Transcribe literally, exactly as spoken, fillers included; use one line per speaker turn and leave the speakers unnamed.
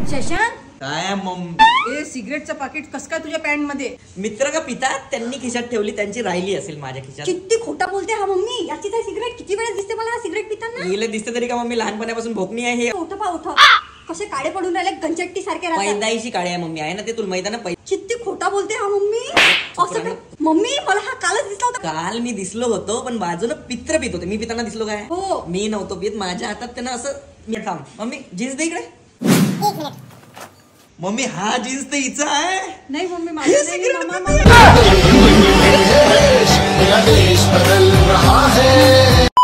शशांक
काय मम्मी?
ए सिगरेटचं पाकिट कस काय तुझ्या पॅन्ट मध्ये?
मित्र का पितात त्यांनी खिशात ठेवली, त्यांची राहिली असेल माझ्या खिशात.
किती खोटा बोलते हा मम्मी. याची तर सिगरेट किती वेळेस दिसते मला सिगरेट पिताना.
हिला दिसते तरी का मम्मी? लहानपणापासून भोकणी आहे.
उठ पा उठ. कसे काळे पडून राहिले गंजट्टी सारखे राहतात.
पैदाईशी काळे आहे मम्मी, आहे ना ते तुला माहिती ना.
किती खोटा बोलते हा मम्मी. असं काय मम्मी? मला हा कालच दिसला होता.
काल मी दिसलो होतो पण बाजूला पित्र पित होते. मी पिताना दिसलो काय?
हो.
मी नव्हतो पित. माझ्या हातात त्यांना असं मी थांब मम्मी जीन्स दे इकडे. मम्मी हा जीन्स तर हिचा आहे.
नाही मम्मी माझा नाही. मामा